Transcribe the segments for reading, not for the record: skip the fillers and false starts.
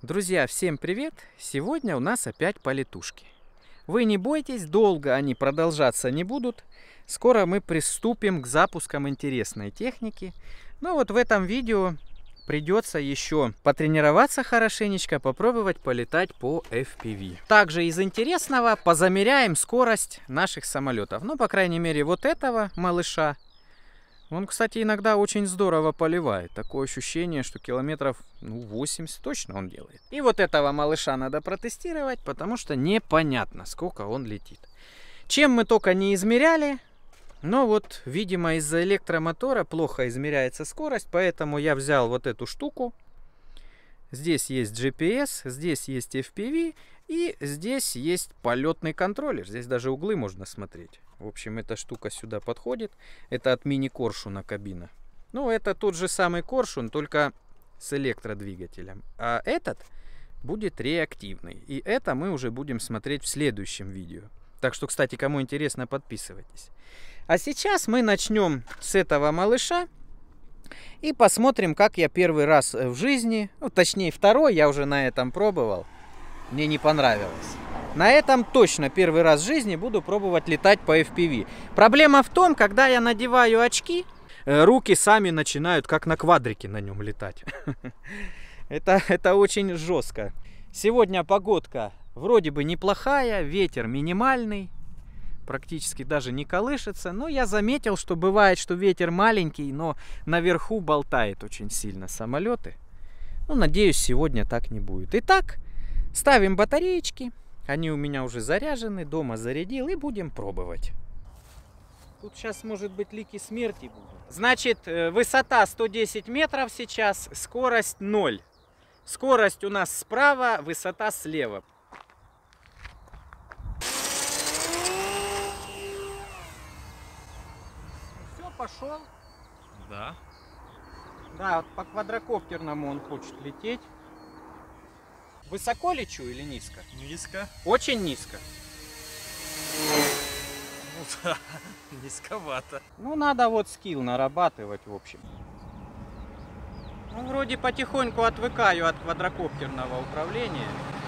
Друзья, всем привет! Сегодня у нас опять полетушки. Вы не бойтесь, долго они продолжаться не будут. Скоро мы приступим к запускам интересной техники. Но вот в этом видео придется еще потренироваться хорошенечко, попробовать полетать по FPV. Также из интересного позамеряем скорость наших самолетов. Ну, по крайней мере, вот этого малыша. Он, кстати, иногда очень здорово поливает. Такое ощущение, что километров 80 точно он делает. И вот этого малыша надо протестировать, потому что непонятно, сколько он летит. Чем мы только не измеряли, но вот, видимо, из-за электромотора плохо измеряется скорость, поэтому я взял вот эту штуку. Здесь есть GPS, здесь есть FPV и здесь есть полетный контроллер. Здесь даже углы можно смотреть. В общем, эта штука сюда подходит. Это от мини-коршуна кабина. Ну, это тот же самый коршун, только с электродвигателем. А этот будет реактивный. И это мы уже будем смотреть в следующем видео. Так что, кстати, кому интересно, подписывайтесь. А сейчас мы начнем с этого малыша. И посмотрим, как я первый раз в жизни, ну, точнее второй, я уже на этом пробовал. Мне не понравилось. На этом точно первый раз в жизни буду пробовать летать по FPV. Проблема в том, когда я надеваю очки, руки сами начинают как на квадрике на нем летать. Это очень жестко. Сегодня погодка вроде бы неплохая, ветер минимальный, практически даже не колышется. Но я заметил, что бывает, что ветер маленький, но наверху болтает очень сильно самолеты. Ну, надеюсь, сегодня так не будет. Итак, ставим батареечки. Они у меня уже заряжены, дома зарядил, и будем пробовать. Тут сейчас, может быть, лики смерти будут. Значит, высота 110 метров сейчас, скорость 0. Скорость у нас справа, высота слева. Все, пошел. Да. Да, по квадрокоптерному он хочет лететь. Высоко лечу или низко? Низко. Очень низко. Ну да, низковато. Ну, надо вот скилл нарабатывать, в общем. Ну, вроде потихоньку отвыкаю от квадрокоптерного управления.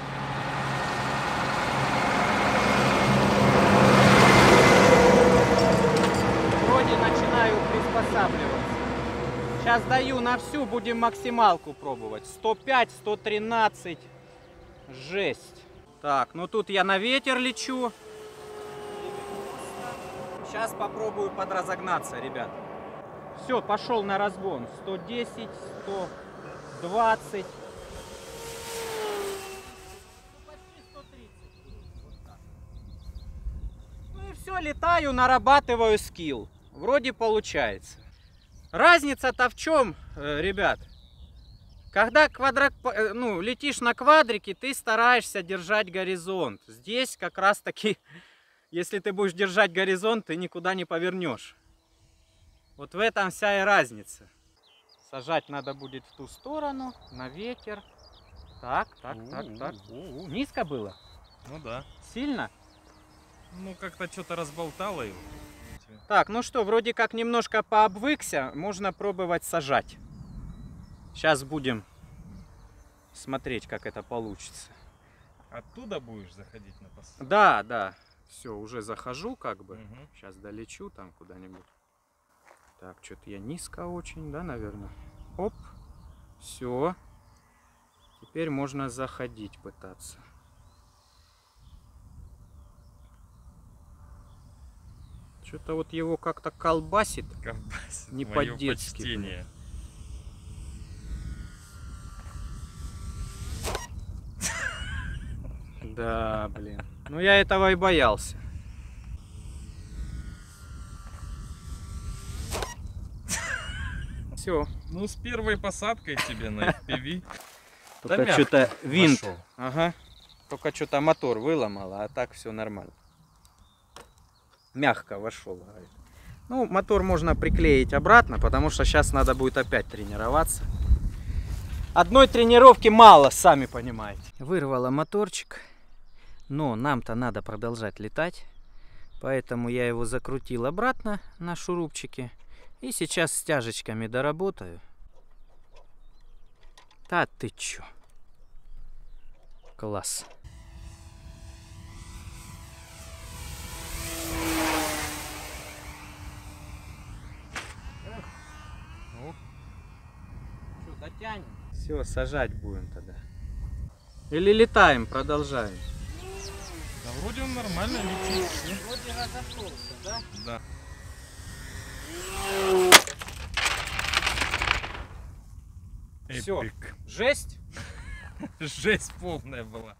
Вроде начинаю приспосабливаться. Сейчас даю на всю, будем максималку пробовать. 105, 113. Жесть. Так, ну тут я на ветер лечу. Сейчас попробую подразогнаться, ребят. Все, пошел на разгон. 110, 120. Почти 130. Ну и все, летаю, нарабатываю скилл. Вроде получается. Разница-то в чем, ребят? Когда летишь на квадрике, ты стараешься держать горизонт. Здесь как раз таки, если ты будешь держать горизонт, ты никуда не повернешь. Вот в этом вся и разница. Сажать надо будет в ту сторону, на ветер. Так. Низко было? Ну да. Сильно? Ну как-то что-то разболтало его. Так, ну что, вроде как немножко пообвыкся, можно пробовать сажать. Сейчас будем смотреть, как это получится. Оттуда будешь заходить на посадку? Да. Все, уже захожу как бы. Угу. Сейчас долечу там куда-нибудь. Так, что-то я низко очень, да, наверное. Оп. Все. Теперь можно заходить пытаться. Что-то вот его как-то колбасит. Не по-детски. Да, блин. Ну я этого и боялся. Все. Ну с первой посадкой тебе на FPV. Только что-то винт. Ага. Только что-то мотор выломало, а так все нормально. Мягко вошел, говорит. Ну, мотор можно приклеить обратно, потому что сейчас надо будет опять тренироваться. Одной тренировки мало, сами понимаете. Вырвало моторчик, но нам-то надо продолжать летать. Поэтому я его закрутил обратно на шурупчике. И сейчас стяжечками доработаю. Да ты чё? Класс. Ну, Что, дотянем? Все, сажать будем тогда. Или летаем, продолжаем? да вроде он нормально летит. Вроде разошелся, да? Да. Всё. Эпик. Жесть? Жесть полная была.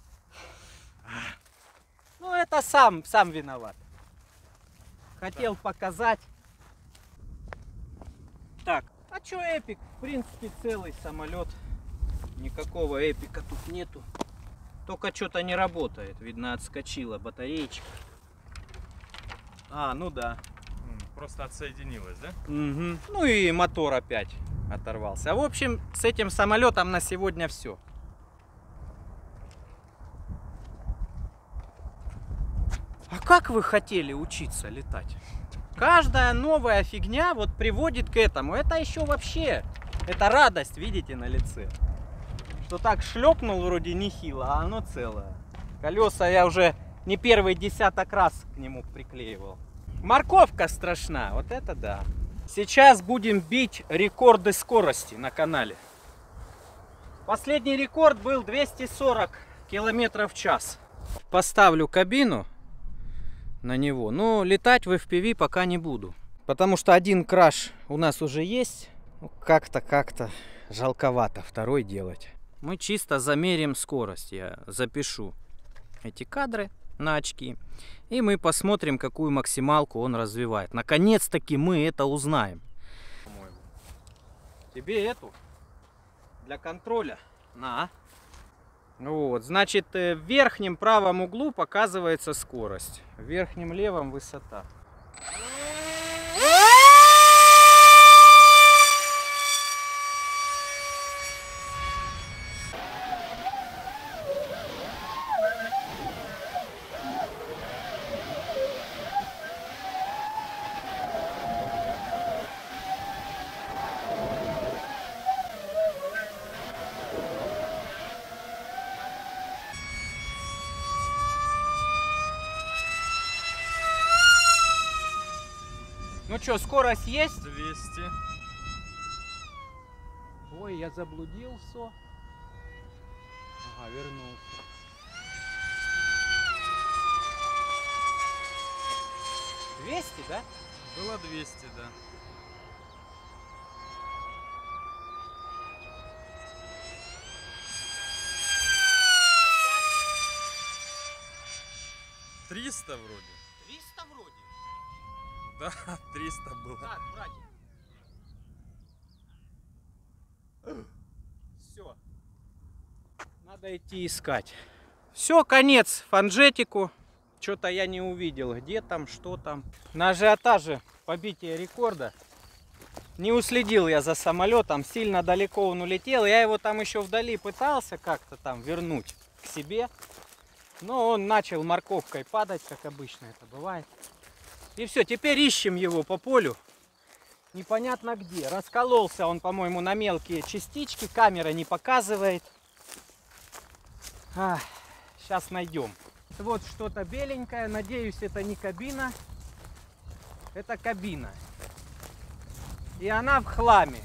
Ну это сам виноват. Хотел показать. Так, а чё эпик? В принципе целый самолет. Никакого эпика тут нету. Только что-то не работает. Видно, отскочила батареечка. А, ну да. Просто отсоединилась, да? Угу. Ну и мотор опять оторвался. В общем, с этим самолетом на сегодня все. А как вы хотели учиться летать? Каждая новая фигня вот приводит к этому. Это еще вообще, это радость, видите, на лице. Что так шлепнул вроде нехило, а оно целое. Колеса я уже не первый десяток раз к нему приклеивал. Морковка страшна, вот это да. Сейчас будем бить рекорды скорости на канале. Последний рекорд был 240 километров в час. Поставлю кабину на него, но летать в FPV пока не буду. Потому что один краш у нас уже есть. Как-то жалковато второй делать. Мы чисто замерим скорость. Я запишу эти кадры на очки. И мы посмотрим, какую максималку он развивает. Наконец-таки мы это узнаем. Тебе эту для контроля. На. Вот, значит, в верхнем правом углу показывается скорость. В верхнем левом высота. Ну что, скорость есть? 200. Ой, я заблудился. Ага, вернулся. «200, да? Было 200, да. «300 вроде». 300 вроде. Да, 300 было. Так, братья. Все. Надо идти искать. Все, конец фанжетику. Что-то я не увидел, где там, что там. На ажиотаже побитие рекорда. Не уследил я за самолетом, сильно далеко он улетел. Я его там еще вдали пытался как-то там вернуть к себе. Но он начал морковкой падать, как обычно это бывает. И все, теперь ищем его по полю. Непонятно где. Раскололся он, по-моему, на мелкие частички. Камера не показывает. Сейчас найдем. Вот что-то беленькое. Надеюсь, это не кабина. Это кабина. И она в хламе.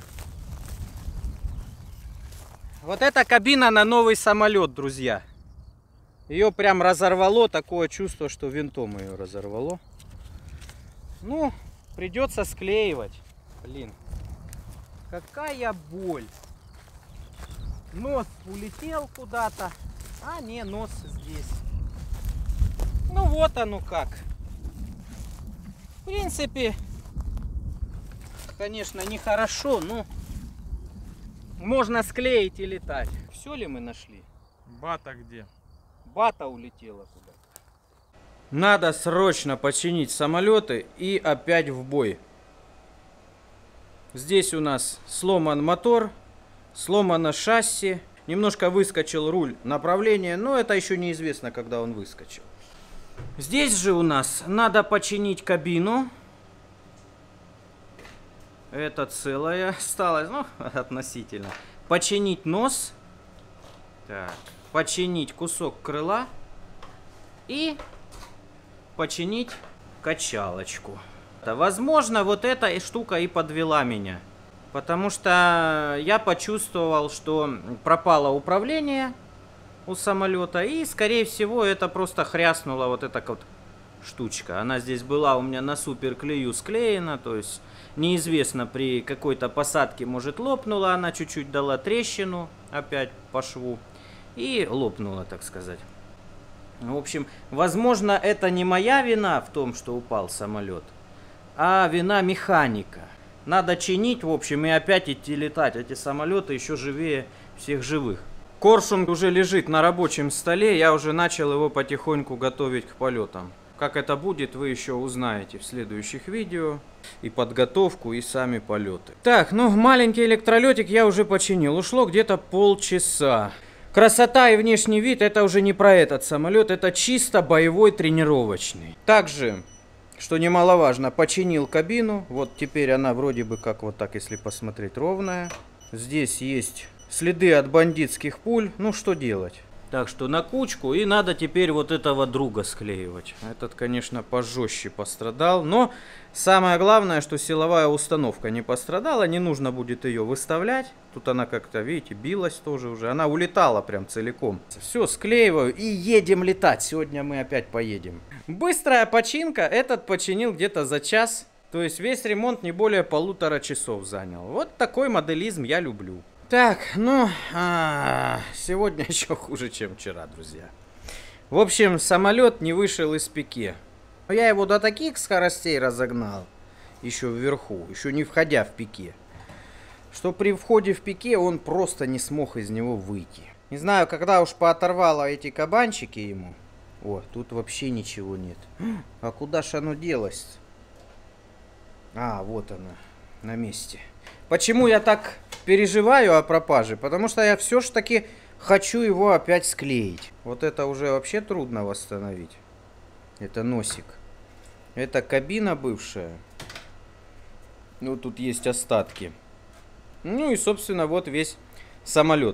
Вот эта кабина на новый самолет, друзья. Ее прям разорвало. Такое чувство, что винтом ее разорвало. Ну, придется склеивать. Блин. Какая боль. Нос улетел куда-то. А, не, нос здесь. Ну, вот оно как. В принципе, конечно, нехорошо, но можно склеить и летать. Все ли мы нашли? Бата где? Бата улетела куда-то. Надо срочно починить самолеты и опять в бой. Здесь у нас сломан мотор, сломано шасси, немножко выскочил руль направления, но это еще неизвестно, когда он выскочил. Здесь же у нас надо починить кабину. Это целое осталось, ну, относительно. Починить нос. Так, починить кусок крыла и починить качалочку. Возможно, вот эта штука и подвела меня. Потому что я почувствовал, что пропало управление у самолета. И, скорее всего, это просто хряснула вот эта вот штучка. Она здесь была у меня на суперклею склеена. То есть неизвестно, при какой-то посадке, может, лопнула. Она чуть-чуть дала трещину опять по шву. И лопнула, так сказать. В общем, возможно, это не моя вина в том, что упал самолет, а вина механика. Надо чинить, в общем, и опять идти летать. Эти самолеты еще живее всех живых. Коршун уже лежит на рабочем столе. Я уже начал его потихоньку готовить к полетам. Как это будет, вы еще узнаете в следующих видео. И подготовку, и сами полеты. Так, ну, маленький электролетик я уже починил. Ушло где-то полчаса. Красота и внешний вид — это уже не про этот самолет. Это чисто боевой тренировочный. Также... Что немаловажно, починил кабину. Вот теперь она вроде бы как вот так, если посмотреть, ровная. Здесь есть следы от бандитских пуль. Ну что делать? Так что на кучку. И надо теперь вот этого друга склеивать. Этот, конечно, пожестче пострадал. Но самое главное, что силовая установка не пострадала. Не нужно будет ее выставлять. Тут она как-то, видите, билась тоже уже. Она улетала прям целиком. Все, склеиваю и едем летать. Сегодня мы опять поедем. Быстрая починка. Этот починил где-то за час. То есть весь ремонт не более 1,5 часов занял. Вот такой моделизм я люблю. Так, ну, сегодня еще хуже, чем вчера, друзья. В общем, самолет не вышел из пике. Я его до таких скоростей разогнал. Еще вверху, еще не входя в пике. Что при входе в пике он просто не смог из него выйти. Не знаю, когда уж пооторвало эти кабанчики ему. О, тут вообще ничего нет. А куда ж оно делось? А, вот оно, на месте. Почему я так переживаю о пропаже? Потому что я все ж таки хочу его опять склеить. Вот это уже вообще трудно восстановить. Это носик. Это кабина бывшая. Ну, тут есть остатки. Ну и, собственно, вот весь самолет.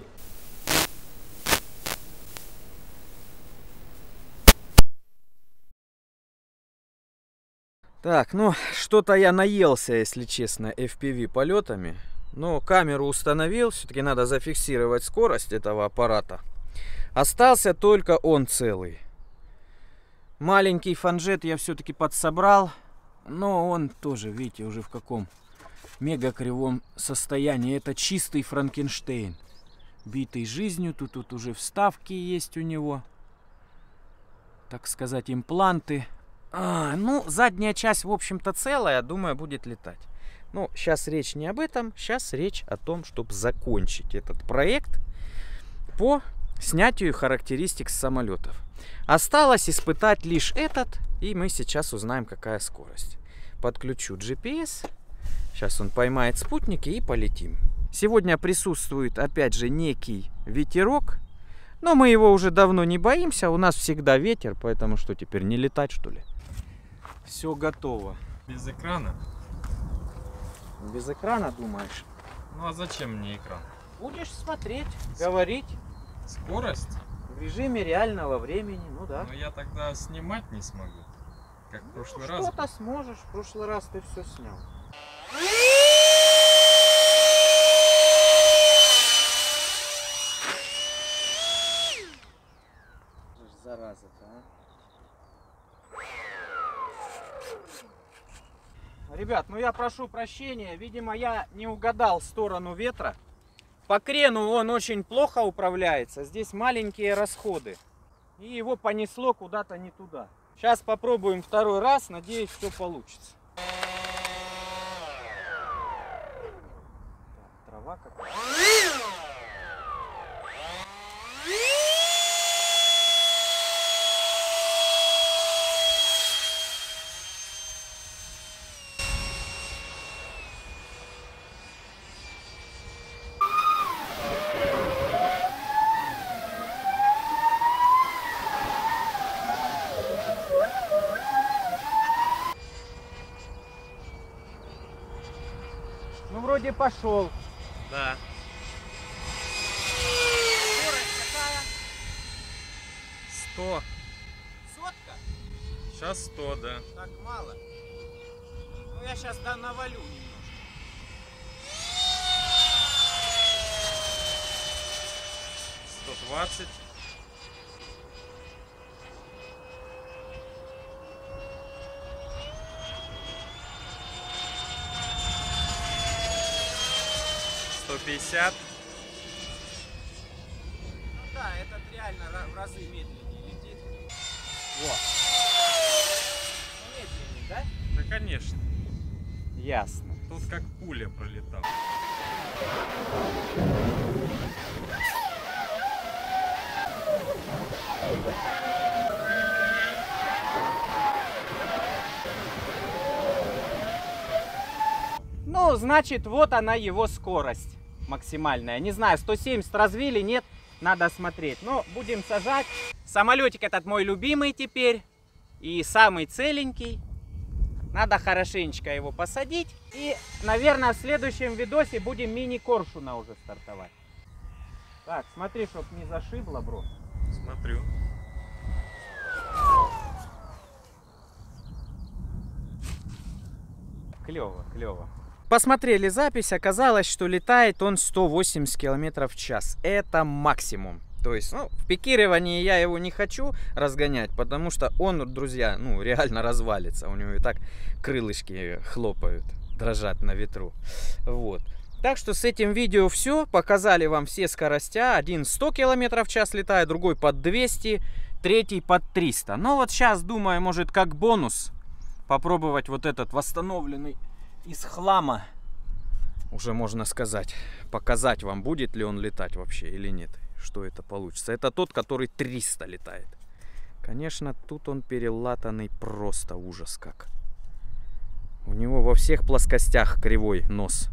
Так, ну, что-то я наелся, если честно, FPV полетами. Но камеру установил, все-таки надо зафиксировать скорость этого аппарата. Остался только он целый. Маленький фанжет я все-таки подсобрал, но он тоже, видите, уже в каком мега кривом состоянии. Это чистый Франкенштейн, битый жизнью. Тут уже вставки есть у него, так сказать, импланты. Ну, задняя часть, в общем-то, целая, думаю, будет летать. Но сейчас речь не об этом, сейчас речь о том, чтобы закончить этот проект по снятию характеристик с самолетов. Осталось испытать лишь этот, и мы сейчас узнаем, какая скорость. Подключу GPS, сейчас он поймает спутники и полетим. Сегодня присутствует, опять же, некий ветерок, но мы его уже давно не боимся, у нас всегда ветер, поэтому что, теперь не летать, что ли? Все готово. Без экрана? Без экрана, думаешь? Ну а зачем мне экран? Будешь смотреть, говорить. Скорость? В режиме реального времени, ну да. Но я тогда снимать не смогу. Как в прошлый раз. Что-то сможешь, в прошлый раз ты все снял. Зараза-то, а. Ребят, ну я прошу прощения, видимо, я не угадал сторону ветра. По крену он очень плохо управляется, здесь маленькие расходы. И его понесло куда-то не туда. Сейчас попробуем второй раз, надеюсь, все получится. Так, трава какая-то. Ну, вроде пошел. Да. Скорость какая? 100. Сотка? Сейчас 100, да. Так мало. Ну я сейчас навалю немножко. 120. 150. Ну да, этот реально в разы медленнее летит. Вот. Медленнее, да? Да, конечно. Ясно. Тут как пуля пролетал. Ну, значит, вот она его скорость максимальная. Не знаю, 170 развили, нет, надо смотреть. Но будем сажать. Самолетик этот мой любимый теперь. И самый целенький. Надо хорошенечко его посадить. И, наверное, в следующем видосе будем мини-коршуна уже стартовать. Так, смотри, чтоб не зашибло, бро. Смотрю. Клево, клево. Посмотрели запись, оказалось, что летает он 180 км в час. Это максимум. То есть, ну, в пикировании я его не хочу разгонять, потому что он, друзья, ну, реально развалится. У него и так крылышки хлопают, дрожат на ветру. Вот. Так что с этим видео все. Показали вам все скоростя. Один 100 км в час летает, другой под 200, третий под 300. Но вот сейчас, думаю, может как бонус попробовать вот этот восстановленный из хлама, уже можно сказать, показать вам, будет ли он летать вообще или нет, что это получится. Это тот, который 300 летает. Конечно, тут он перелатанный просто ужас как. У него во всех плоскостях кривой нос.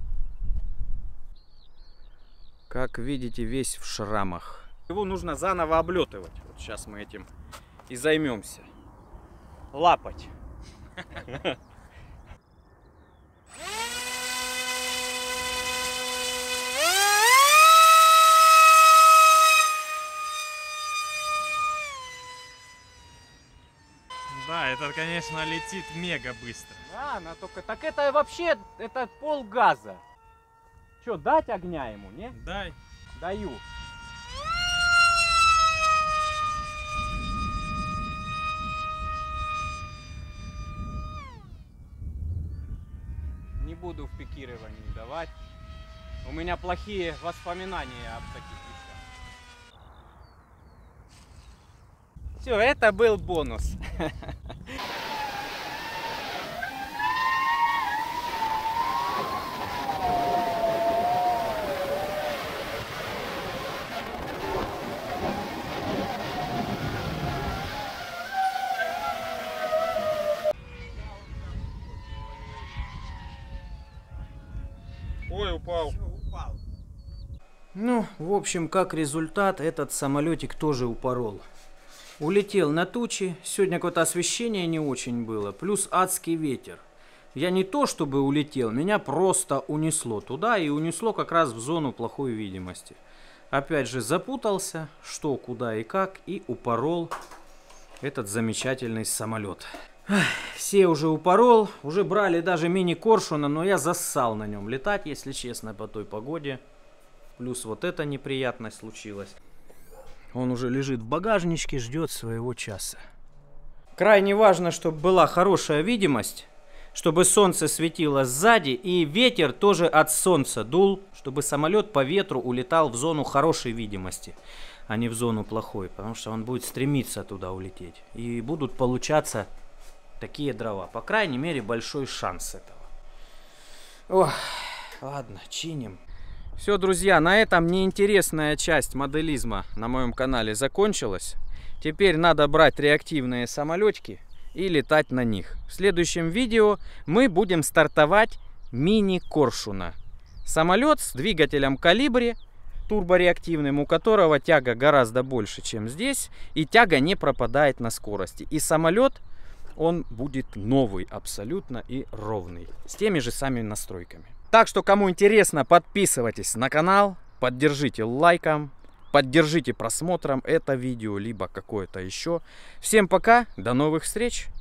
Как видите, весь в шрамах. Его нужно заново облетывать. Вот сейчас мы этим и займемся. Лапать. Да, это, конечно, летит мега быстро. Да, она только... Так это вообще, это полгаза. Что, дать огня ему, не? Дай. Даю. Не буду в пикировании давать. У меня плохие воспоминания об таких вещах. Все, это был бонус. Ой, упал. Ну, в общем, как результат, этот самолетик тоже упорол. Улетел на тучи, сегодня какое-то освещение не очень было, плюс адский ветер. Я не то чтобы улетел, меня просто унесло туда и унесло как раз в зону плохой видимости. Опять же запутался, что, куда и как, и упорол этот замечательный самолет. Все уже упорол, уже брали даже мини-коршуна, но я зассал на нем летать, если честно, по той погоде. Плюс вот эта неприятность случилась. Он уже лежит в багажничке, ждет своего часа. Крайне важно, чтобы была хорошая видимость, чтобы солнце светило сзади и ветер тоже от солнца дул, чтобы самолет по ветру улетал в зону хорошей видимости, а не в зону плохой, потому что он будет стремиться туда улететь. И будут получаться такие дрова. По крайней мере, большой шанс этого. Ох, ладно, чиним. Все, друзья, на этом неинтересная часть моделизма на моем канале закончилась. Теперь надо брать реактивные самолетики и летать на них. В следующем видео мы будем стартовать мини-коршуна. Самолет с двигателем Колибри, турбореактивным, у которого тяга гораздо больше, чем здесь. И тяга не пропадает на скорости. И самолет, он будет новый абсолютно и ровный. С теми же самыми настройками. Так что, кому интересно, подписывайтесь на канал, поддержите лайком, поддержите просмотром это видео, либо какое-то еще. Всем пока, до новых встреч!